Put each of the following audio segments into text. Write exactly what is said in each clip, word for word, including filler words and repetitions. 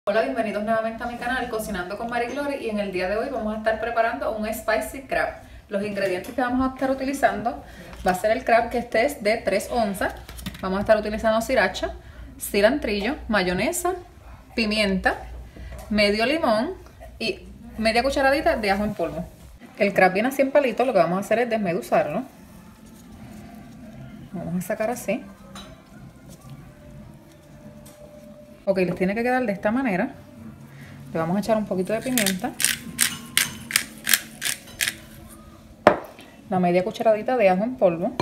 Hola, bienvenidos nuevamente a mi canal Cocinando con Mari Glory, y en el día de hoy vamos a estar preparando un spicy crab. Los ingredientes que vamos a estar utilizando va a ser el crab, que este es de tres onzas. Vamos a estar utilizando sriracha, cilantrillo, mayonesa, pimienta, medio limón y media cucharadita de ajo en polvo. El crab viene así en palitos. Lo que vamos a hacer es desmeduzarlo. Vamos a sacar así. Ok, les tiene que quedar de esta manera. Le vamos a echar un poquito de pimienta, la media cucharadita de ajo en polvo,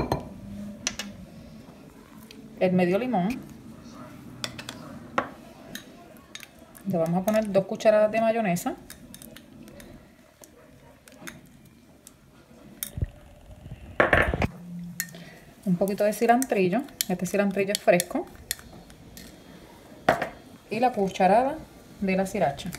el medio limón. Le vamos a poner dos cucharadas de mayonesa, un poquito de cilantrillo. Este cilantrillo es fresco. Y la cucharada de la sriracha.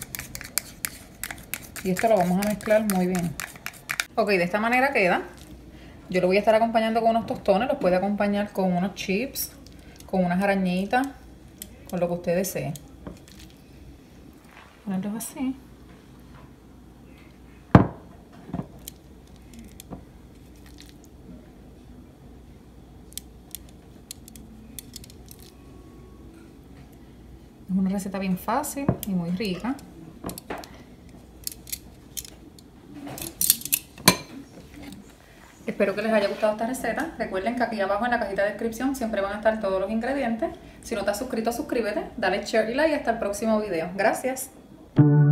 Y esto lo vamos a mezclar muy bien. Ok, de esta manera queda. Yo lo voy a estar acompañando con unos tostones. Los puede acompañar con unos chips, con unas arañitas, con lo que usted desee. Ponerlos así. Es una receta bien fácil y muy rica. Espero que les haya gustado esta receta. Recuerden que aquí abajo en la cajita de descripción siempre van a estar todos los ingredientes. Si no estás suscrito, suscríbete, dale share y like y hasta el próximo video. Gracias.